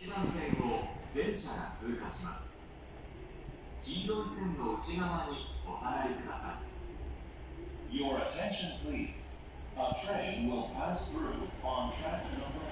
1番線を電車が通過します。黄色い線の内側にお下がりください。 Your attention please. A train will pass through on track number